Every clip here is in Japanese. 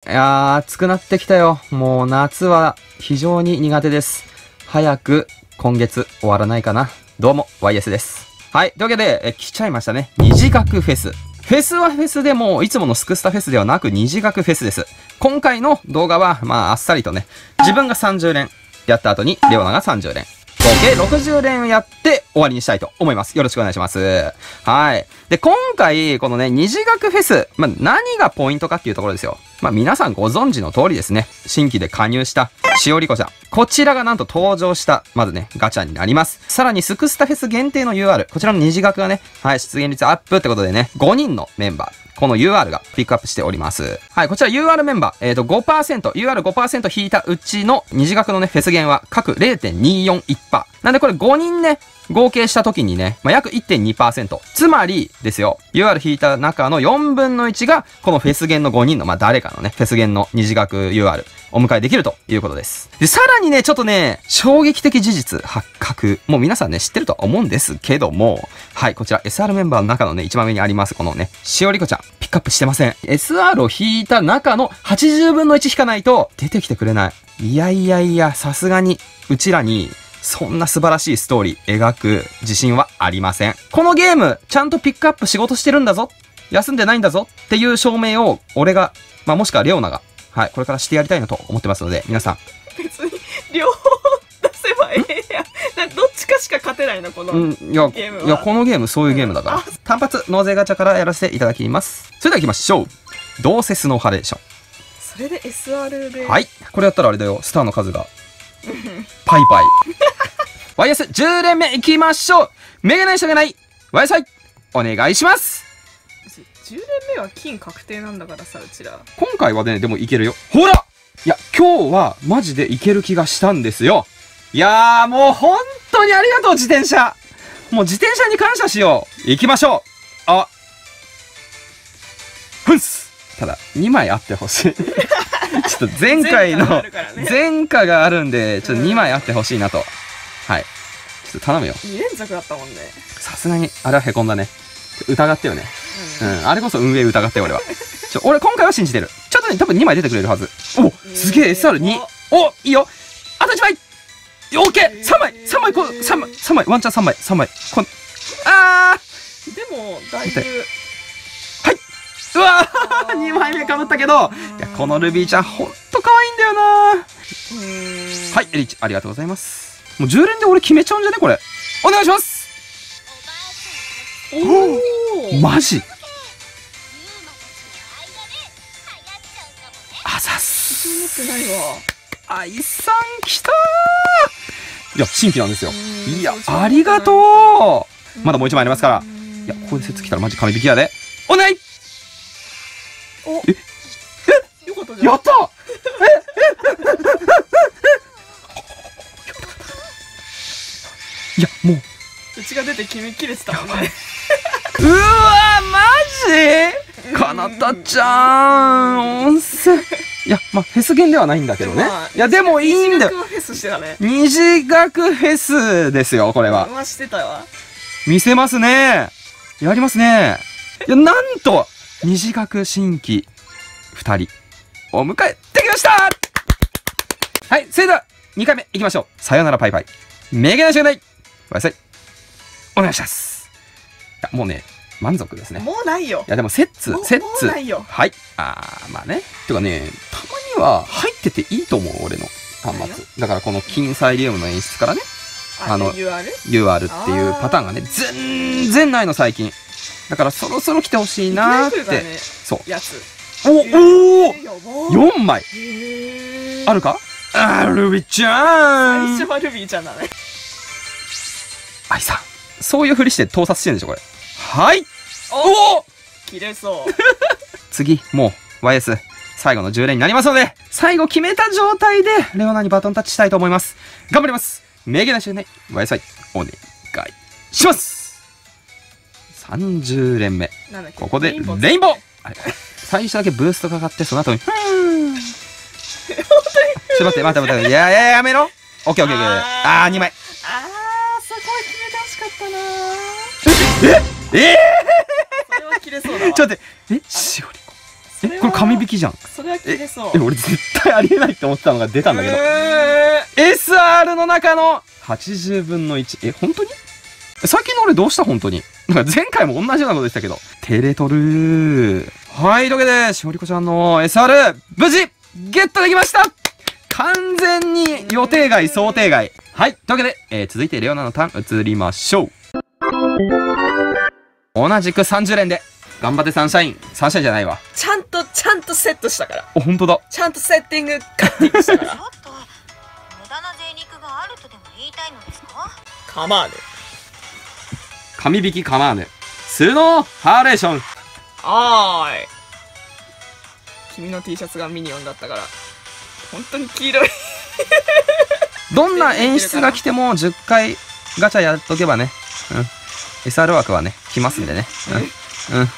いやー、暑くなってきたよ。もう夏は非常に苦手です。早く今月終わらないかな。どうも、YS です。はい。というわけで、来ちゃいましたね。虹学フェス。フェスはフェスでも、いつものスクスタフェスではなく虹学フェスです。今回の動画は、あっさりとね、自分が30連やった後に、レオナが30連。合計60連やって終わりにしたいと思います。よろしくお願いします。はい。で、今回、このね、虹学フェス、何がポイントかっていうところですよ。皆さんご存知の通りですね。新規で加入した、しおりこちゃん。こちらがなんと登場した、まずね、ガチャになります。さらに、スクスタフェス限定の UR。こちらの虹学がね、はい、出現率アップってことでね、5人のメンバー。この UR がピックアップしております。はい、こちら UR メンバー、UR5% 引いたうちの虹学のね、フェス減は各 0.241%。なんでこれ5人ね、合計した時にね、約 1.2%。つまりですよ、UR 引いた中の4分の1が、このフェス減の5人の、誰かのね、フェス減の虹学 UR、お迎えできるということです。で、さらにね、ちょっとね、衝撃的事実発覚。もう皆さんね、知ってるとは思うんですけども、はい、こちら SR メンバーの中のね、一番上にあります、このね、しおりこちゃん、ピックアップしてません。SR を引いた中の80分の1引かないと、出てきてくれない。いや、さすがに、うちらに、そんな素晴らしいストーリー描く自信はありません。このゲーム、ちゃんとピックアップ仕事してるんだぞ。休んでないんだぞっていう証明を、俺が、もしくはレオナが、はい、これからしてやりたいなと思ってますので、皆さん。 別に、両方出せばええやん。どっちかしか勝てないの、このゲームは。 いや、このゲーム、そういうゲームだから。単発、納税ガチャからやらせていただきます。それでは行きましょう。どうせスノーハレーション。 それで SR で。 はい。これやったらあれだよ、スターの数が。パイパイ。YS10 連目いきましょう。メガネしとけない。YS、お願いします。 10連目は金確定なんだからさ、うちら。 今回はね、でもいけるよ。ほら、いや、今日はマジでいける気がしたんですよ。いやー、もう本当にありがとう、自転車。もう自転車に感謝しよう。行きましょう。ふんす。ただ、2枚あってほしい。ちょっと前回の前科があるんで、ちょっと2枚あってほしいなと。はい。ちょっと頼むよ。 2連続だったもんね。 さすがに、あれは凹んだね。疑ってよね。あれこそ運営疑って俺は。俺今回は信じてる。ちょっとね、多分2枚出てくれるはず。お、すげえ SR2。お、いいよ。あと1枚。オッケー !3 枚 !3 枚3枚ワンチャン3枚でも、だいぶ。 はい。うわー2枚目かぶったけど、いや、このルビーちゃんほんと可愛いんだよなはい、エリッチ、ありがとうございます。もう10連で俺決めちゃうんじゃねこれ。お願いします。マジあざっす。 持ってないわ。 愛さん来たー。いや、新規なんですよ。いや、ありがとう。まだもう1枚ありますから。いや、ここで説来たらマジ神引きやで。お願い。 よかったじゃん。 やったいや、もう。 うちが出て決めきれてたもんね。 うわマジかなたちゃん、温泉。いや、フェス限ではないんだけどね。いや、でもいいんだよ。 虹学フェスしてたね。 虹学フェスですよ、これは。 してたわ。 見せますね。やりますね。いや、なんと、虹学新規2人、お迎えできました。はい、それでは、2回目いきましょう。さよならパイパイ。メガネしかない。ごめんなさい。お願いします。いや、もうね、満足ですね。 もうないよ。 いや、でも、セッツ。 もうないよ。 はい。ね。てかね、たまには入ってていいと思う、俺の端末。だから、この金サイリウムの演出からね、UR っていうパターンがね、全然ないの、最近。だから、そろそろ来てほしいなーって。そう。 やつ。 お4枚あるかルビーちゃん。 最初はルビーちゃんだね。 愛さん。そういうふりして盗撮してるんでしょ、これ。はい。 お切れそう。 次、もう、YS、最後の10連になりますので、最後決めた状態で、レオナにバトンタッチしたいと思います。頑張ります。メガネしない YS、お願いします。30連目。ここで、レインボー最初だけブーストかかって、その後に、ちょっと待って。いや、やめろ。オッケー。2枚。 そこは決めてほしかったな。それは切れそうだわ。 ちょっと待って。しおりこ。 これ紙引きじゃん。 それは切れそう。 俺絶対ありえないって思ってたのが出たんだけど。SR の中の80分の1。本当に最近の俺どうした本当に。なんか前回も同じようなことでしたけど。テレトルー。はい、というわけで、しおりこちゃんの SR、無事、ゲットできました。完全に予定外、想定外。はい、というわけで、続いてレオナのターン移りましょう。同じく30連で。頑張ってサンシャイン。サンシャインじゃないわ。 ちゃんとセットしたから。 ほんとだ。 ちゃんとセッティング、カッティングしたから。 ちょっと、無駄な贅肉があるとでも言いたいのですか？ 構わぬ。 紙引き構わぬ。スノーハーレーション。 はーい。君の T シャツがミニオンだったから、本当に黄色い。 どんな演出が来ても10回ガチャやっとけばね。SR 枠はね、来ますんでね。 いや、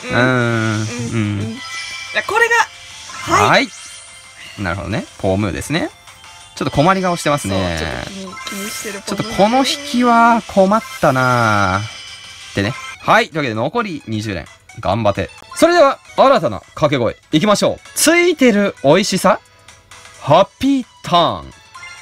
これが、 はい。なるほどね。ポームーですね。ちょっと困り顔してますね。 気にしてる。 ちょっとこの引きは困ったなぁ。ってね。はい。というわけで残り20連。頑張って。それでは、新たな掛け声、いきましょう。ついてる美味しさ、ハッピーターン。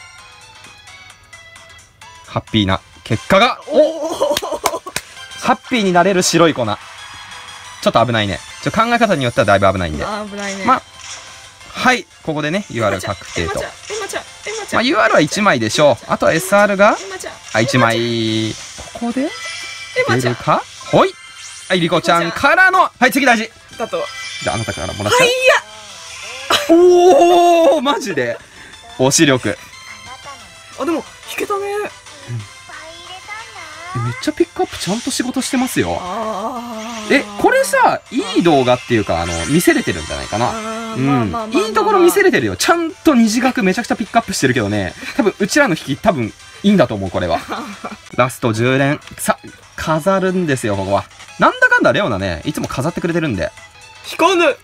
ハッピーな結果が、ハッピーになれる白い粉。ちょっと危ないね。考え方によってはだいぶ危ないんで。 危ないね。 はい。ここでね、UR 確定と。UR は1枚でしょう。あとは SR が、1枚。ここで、出るかほい。はい、リコちゃんからの、はい、次大事。 だと。 じゃあ、あなたからもらっちゃう。おーマジで推し力。 でも、引けたね。 めっちゃピックアップちゃんと仕事してますよ。これさ、いい動画っていうか、見せれてるんじゃないかな。いいところ見せれてるよ。ちゃんと二次学めちゃくちゃピックアップしてるけどね。多分、うちらの引き、多分、いいんだと思う、これは。ラスト10連。飾るんですよ、ここは。なんだかんだレオナね、いつも飾ってくれてるんで。 引かぬ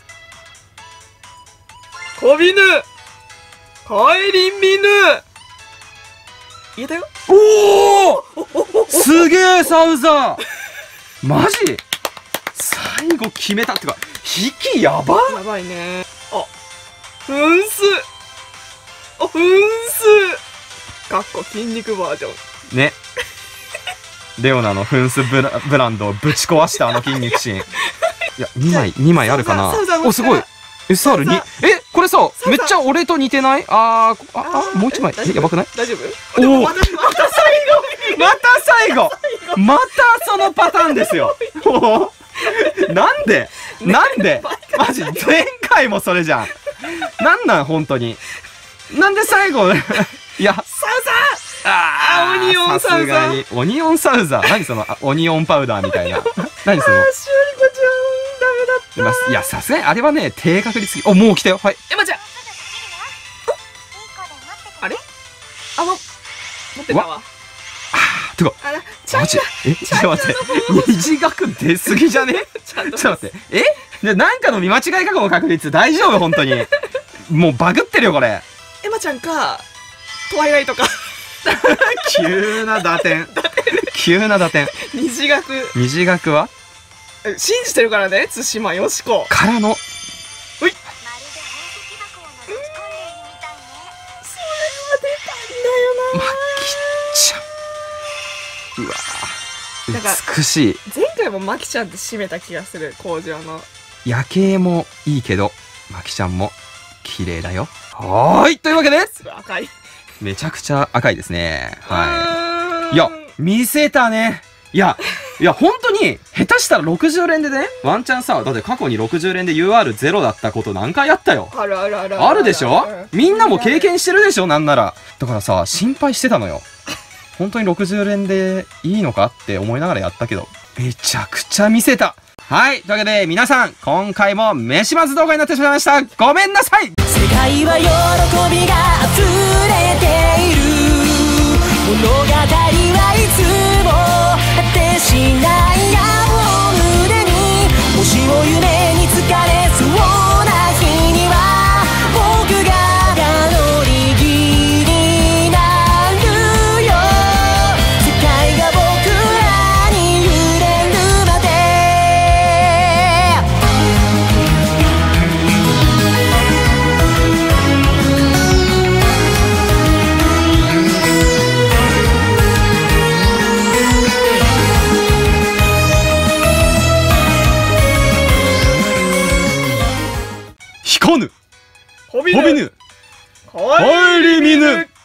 こびぬ帰り見ぬ言えたよ。 おーすげえサウザーマジ最後決めたってか、引きやばやばいね。噴水噴水かっこ筋肉バージョン。 ね。レオナの噴水ブランドをぶち壊したあの筋肉シーン。いや、2枚あるかな。お、すごい。SR2。これさ、めっちゃ俺と似てない？もう1枚。やばくない？ 大丈夫？おおまた最後またそのパターンですよ。なんでマジ、前回もそれじゃん。なん本当に。なんで最後、いや、 サウザーオニオンサウザー。 オニオンサウザー。何その、オニオンパウダーみたいな。何その。 しおりこちゃん、ダメだった。 いや、さすがにあれはね、低確率すぎ。もう来たよ。はい。 エマちゃん。あれ？持ってたわ。 てか、マジ？ちょっと待って。二次学出すぎじゃね？ちょっと待って。で、なんかの見間違いかこの確率。大丈夫本当に。もうバグってるよ、これ。 エマちゃんか、トワイライトか。 急な打点。 二次学。 二次学は信じてるからね、対馬よしこ。 からの。 それは出たんだよな。 マキちゃん。うわぁ。美しい。 前回もマキちゃんって締めた気がする、工場の。 夜景もいいけど、マキちゃんも綺麗だよ。はーい。というわけで、 すごい赤い。 めちゃくちゃ赤いですね。はい。いや、見せたね。いや、本当に、下手したら60連でね、ワンチャンさ、だって過去に60連で UR0 だったこと何回あったよ。 あるでしょ？みんなも経験してるでしょ？なんなら。だからさ、心配してたのよ。本当に60連でいいのかって思いながらやったけど、めちゃくちゃ見せた。はい。というわけで、皆さん、今回も飯まず動画になってしまいました。ごめんなさい。 世界は喜びが溢れている。物語はいつも果てしない青胸に、もしも夢に疲れそうな日には僕が乗り気になるよ。世界が僕らに揺れるまで。 引かぬ。 ホビホビヌ。 帰り見ぬ。